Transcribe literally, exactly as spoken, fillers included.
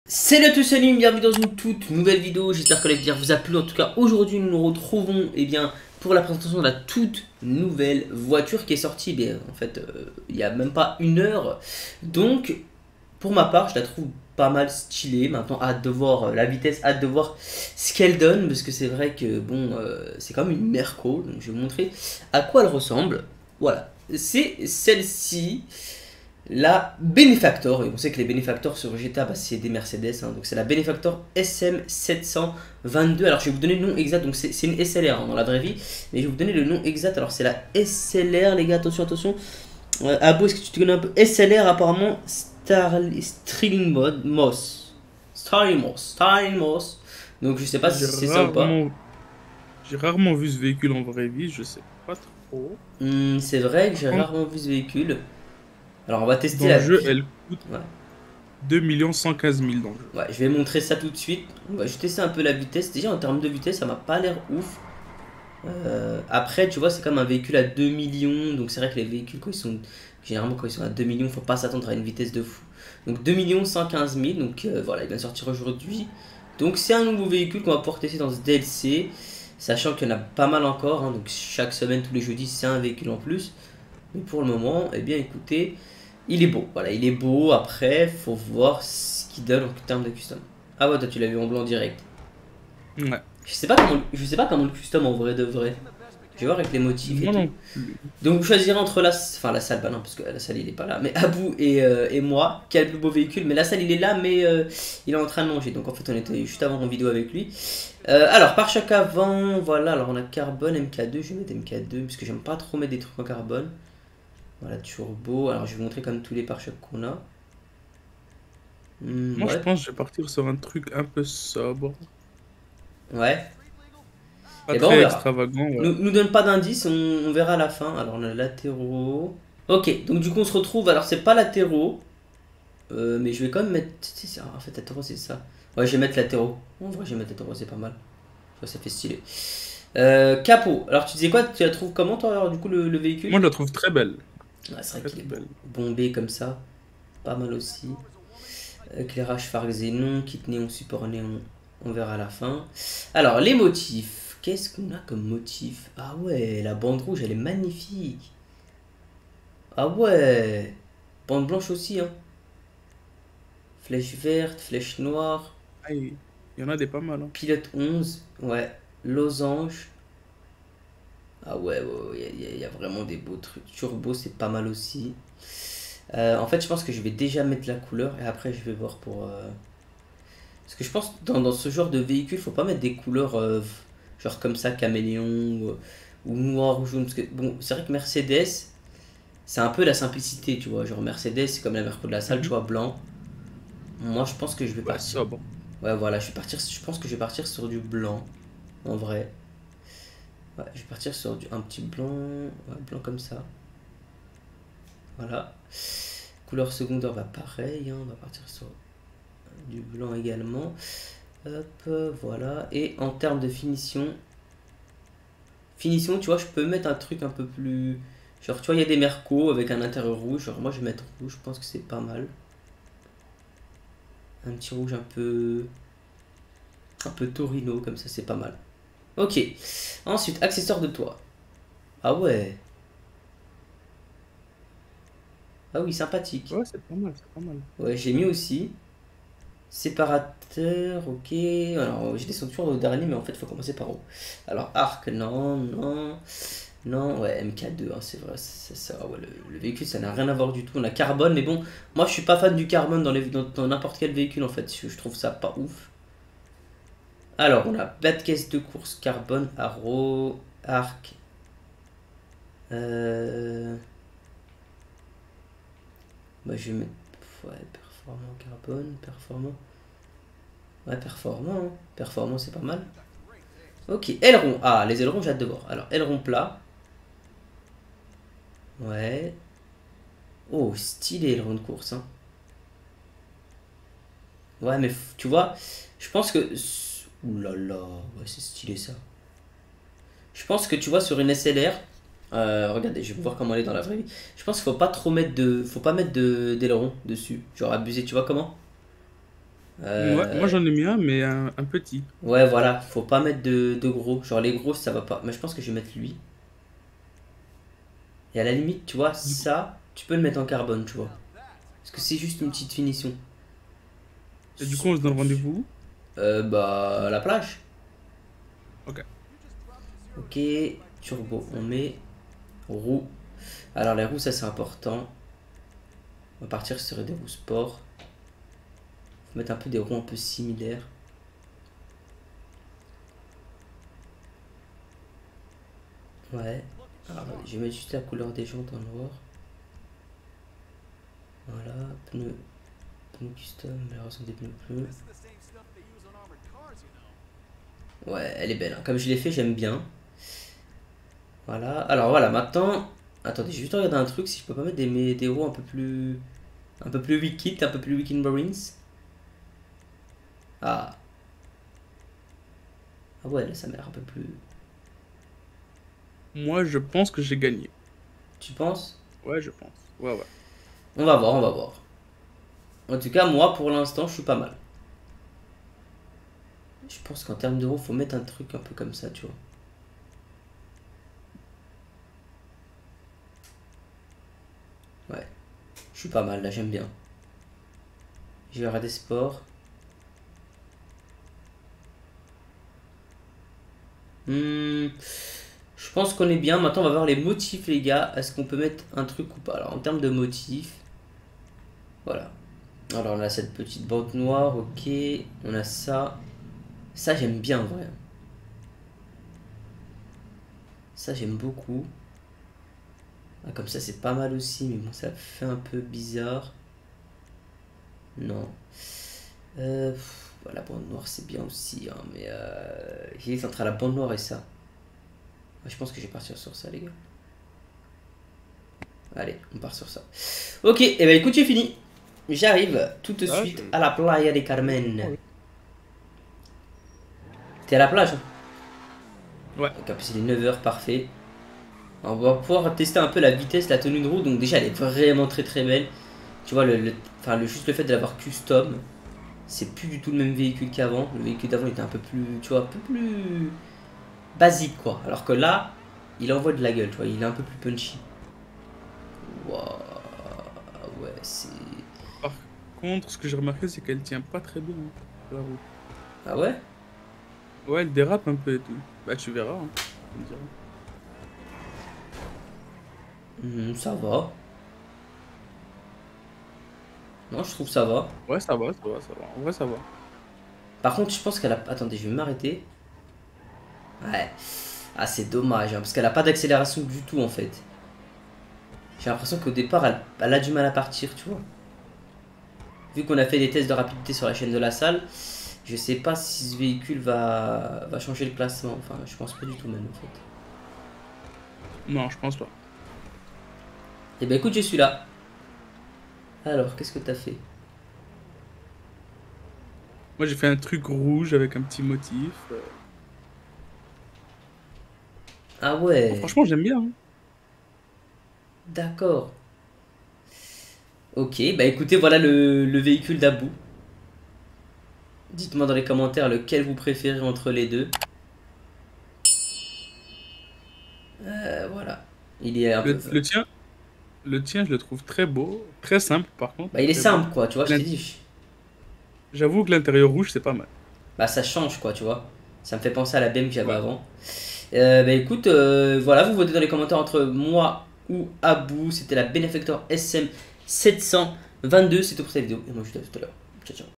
Salut à tous, salut, bienvenue dans une toute nouvelle vidéo, j'espère que la vidéo vous a plu. En tout cas, aujourd'hui nous nous retrouvons eh bien, pour la présentation de la toute nouvelle voiture qui est sortie eh bien, en fait, euh, il n'y a même pas une heure. Donc, pour ma part, je la trouve pas mal stylée. Maintenant, hâte de voir euh, la vitesse, hâte de voir ce qu'elle donne, parce que c'est vrai que bon, euh, c'est quand même une Merco. Donc, je vais vous montrer à quoi elle ressemble. Voilà, c'est celle-ci. La Benefactor, et on sait que les Benefactors sur G T A, bah, c'est des Mercedes, hein, donc c'est la Benefactor S M sept cent vingt-deux. Alors je vais vous donner le nom exact, donc c'est une S L R hein, dans la vraie vie, mais je vais vous donner le nom exact. Alors c'est la S L R, les gars, attention, attention. Euh, Abo, est-ce que tu te connais un peu? S L R, apparemment, Star Starling Mode, Moss. Starling Moss, Starling Moss. Donc je sais pas si c'est ça ou pas. J'ai rarement vu ce véhicule en vraie vie, je sais pas trop. Hmm, c'est vrai que j'ai rarement vu ce véhicule. Alors on va tester Dans la le jeu, vie. elle coûte Ouais. deux millions cent quinze mille dans le jeu. Ouais, je vais montrer ça tout de suite. On va juste tester un peu la vitesse. Déjà en termes de vitesse, ça m'a pas l'air ouf. Euh, après, tu vois, c'est comme un véhicule à deux millions. Donc c'est vrai que les véhicules, quand ils sont généralement quand ils sont à deux millions, faut pas s'attendre à une vitesse de fou. Donc deux millions cent quinze mille. Donc euh, voilà, il vient de sortir aujourd'hui. Donc c'est un nouveau véhicule qu'on va pouvoir tester dans ce D L C. Sachant qu'il y en a pas mal encore. Hein, donc chaque semaine, tous les jeudis, c'est un véhicule en plus. Mais pour le moment, eh bien écoutez, il est beau. Voilà, il est beau. Après, faut voir ce qu'il donne en termes de custom. Ah ouais, toi tu l'as vu en blanc direct. Ouais. Je sais pas comment, je sais pas comment le custom en vrai de vrai. Je vais voir avec les motifs et Moi tout. non plus. Donc vous choisirez entre la, enfin la salle, bah non parce que la salle il est pas là, mais Abou et, euh, et moi, qui a le plus beau véhicule. Mais la salle il est là, mais euh, il est en train de manger. Donc en fait on était juste avant en vidéo avec lui. Euh, alors pare-choc avant, voilà. Alors on a carbone M K deux, je vais mettre M K deux parce que j'aime pas trop mettre des trucs en carbone. Voilà, turbo. Alors je vais vous montrer comme tous les pare-chocs qu'on a. Hmm, Moi, je ouais. pense que je vais partir sur un truc un peu sobre. Ouais. Pas Et ben on très verra. extravagant, ouais. Nous, nous donne pas d'indice, on, on verra à la fin. Alors on a latéraux. Ok, donc du coup on se retrouve. Alors c'est pas latéraux. Euh, mais je vais quand même mettre. En fait, latéraux c'est ça. Ouais, je vais mettre latéraux. En vrai, je vais mettre latéraux, c'est pas mal. Ça, ça fait stylé. Euh, capot. Alors tu disais quoi? Tu la trouves comment toi alors du coup le, le véhicule? Moi, je la trouve très belle. Ouais, c'est vrai Très qu'il est très beau. belle. Bombé comme ça. Pas mal aussi. Éclairage phare xénon, kit néon, support néon, on verra à la fin. Alors, les motifs. Qu'est-ce qu'on a comme motif? Ah ouais, la bande rouge, elle est magnifique. Ah ouais. Bande blanche aussi, hein. Flèche verte, flèche noire. Ah, il y en a des pas mal, hein. Pilote onze, ouais. Losange. Ah ouais, ouais, il ouais, y, y, a vraiment des beaux trucs. Turbo, c'est pas mal aussi. Euh, en fait, je pense que je vais déjà mettre la couleur et après, je vais voir pour... Euh... Parce que je pense que dans, dans ce genre de véhicule, faut pas mettre des couleurs euh, genre comme ça, caméléon ou, ou noir ou jaune. Parce que bon, c'est vrai que Mercedes, c'est un peu la simplicité, tu vois. Genre Mercedes, c'est comme la Merco de la salle, tu Mhm. vois, blanc. Moi, je pense que je vais Ouais, partir. sobre. Ouais, voilà, je vais partir. Je pense que je vais partir sur du blanc, en vrai. Ouais, je vais partir sur du, un petit blanc, ouais, blanc comme ça. Voilà. Couleur secondaire, va pareil. Hein, on va partir sur du blanc également. Hop, voilà. Et en termes de finition, finition, tu vois, je peux mettre un truc un peu plus... Genre, tu vois, il y a des Mercos avec un intérieur rouge. Genre, moi, je vais mettre rouge, je pense que c'est pas mal. Un petit rouge un peu... Un peu Torino, comme ça, c'est pas mal. Ok. Ensuite, accessoires de toit. Ah ouais. Ah oui, sympathique. Ouais, c'est pas mal, c'est pas mal. Ouais, j'ai mis aussi. Séparateur, ok. Alors, j'ai des toujours au dernier, mais en fait, il faut commencer par haut. Alors, arc, non, non. Non, ouais, M K deux, hein, c'est vrai, c'est ça. Ouais, le, le véhicule, ça n'a rien à voir du tout. On a carbone, mais bon, moi, je suis pas fan du carbone dans les- dans n'importe quel véhicule, en fait. Je, je trouve ça pas ouf. Alors, on a plat de caisse de course, carbone, arrow, arc. Euh... Bah, je vais mettre... Ouais, performant, carbone, performant. Ouais, performant, hein. Performant, c'est pas mal. Ok, aileron. Ah, les ailerons, j'ai hâte de voir. Alors, aileron plat. Ouais. Oh, stylé, aileron de course, hein. Ouais, mais tu vois, je pense que... Ouh là là, ouais, c'est stylé ça. Je pense que tu vois, sur une S L R... Euh, regardez, je vais voir comment elle est dans la vraie vie. Je pense qu'il faut pas trop mettre de... Faut pas mettre de d'aileron dessus. Genre abusé, tu vois comment? Ouais, moi Euh, j'en ai mis un, mais un, un petit. ouais, voilà, faut pas mettre de, de gros. Genre les gros, ça va pas. Mais je pense que je vais mettre lui. Et à la limite, tu vois, Du coup, ça, tu peux le mettre en carbone, tu vois. Parce que c'est juste une petite finition. et du coup, on se donne rendez-vous où? Euh, bah, à la plage. Ok. Ok, turbo, on met roue. Alors les roues, ça c'est important. On va partir sur des roues sport. Faut mettre un peu des roues un peu similaires. Ouais. Alors, je vais mettre juste la couleur des jantes en noir. Voilà, pneus, pneus custom, amélioration des pneus bleus. Ouais, elle est belle, hein. Comme je l'ai fait, j'aime bien. Voilà. Alors voilà, maintenant. Attendez, je vais juste regarder un truc si je peux pas mettre des, des roues un peu plus. Un peu plus wicked, un peu plus Weekend Marines. Ah. Ah ouais, là, ça m'a l'air un peu plus. Moi, je pense que j'ai gagné. Tu penses? Ouais, je pense. Ouais, ouais. On va voir, on va voir. En tout cas, moi, pour l'instant, je suis pas mal. Je pense qu'en termes d'euros, faut mettre un truc un peu comme ça, tu vois. Ouais. Je suis pas mal, là, j'aime bien. Je vais regarder sport. Hmm, je pense qu'on est bien. Maintenant, on va voir les motifs, les gars. Est-ce qu'on peut mettre un truc ou pas? Alors, en termes de motifs, voilà. Alors, on a cette petite bande noire, ok. On a ça. Ça, j'aime bien, en vrai. Ça, j'aime beaucoup. Ah, comme ça, c'est pas mal aussi, mais bon, ça fait un peu bizarre. Non. Euh, pff, bah, la bande noire, c'est bien aussi, hein, mais euh, j'hésite entre la bande noire et ça. Ouais, je pense que je vais partir sur ça, les gars. Allez, on part sur ça. Ok, et eh ben écoute, j'ai fini. J'arrive tout de Là, suite je- à la playa de Carmen. T'es à la plage, hein? Ouais. Donc, c'est les neuf heures, parfait. On va pouvoir tester un peu la vitesse, la tenue de roue. Donc déjà, elle est vraiment très très belle. Tu vois, le, le- enfin, le, juste le fait de l'avoir custom, c'est plus du tout le même véhicule qu'avant. Le véhicule d'avant était un peu plus, tu vois, un peu plus basique, quoi. Alors que là, il envoie de la gueule, tu vois, il est un peu plus punchy. Waouh, ouais, c'est... Par contre, ce que j'ai remarqué, c'est qu'elle tient pas très bien, hein, la route. Ah ouais? Ouais, elle dérape un peu et tout. Bah, tu verras, hein. Tu me diras. Hmm, ça va. Non, je trouve ça va. Ouais, ça va, ça va, ça va. En vrai, ça va. Par contre, je pense qu'elle a... Attendez, je vais m'arrêter. Ouais. Ah, c'est dommage, hein, parce qu'elle a pas d'accélération du tout, en fait. J'ai l'impression qu'au départ, elle, elle a du mal à partir, tu vois. Vu qu'on a fait des tests de rapidité sur la chaîne de la salle, je sais pas si ce véhicule va, va changer le classement. Enfin, je pense pas du tout même, en fait. Non, je pense pas. Eh ben écoute, je suis là. Alors, qu'est-ce que t'as fait? Moi, j'ai fait un truc rouge avec un petit motif. euh. Ah Bon, ouais, franchement, j'aime bien, hein. d'accord. Ok, bah écoutez, voilà le, le véhicule d'Abou. Dites-moi dans les commentaires lequel vous préférez entre les deux. Euh, voilà. Il est un peu... Le, le tien, le tien, je le trouve très beau. Très simple, par contre. Bah il est Mais bon. simple, quoi, tu vois, je L'in- t'ai dit. J'avoue que l'intérieur rouge, c'est pas mal. Bah ça change, quoi, tu vois. Ça me fait penser à la B M que j'avais Ouais. avant. Euh, bah écoute, euh, voilà, vous votez dans les commentaires entre moi ou Abou. C'était la Benefactor S M sept cent vingt-deux. C'est tout pour cette vidéo. Et moi je vous dis à tout à l'heure. Ciao, ciao.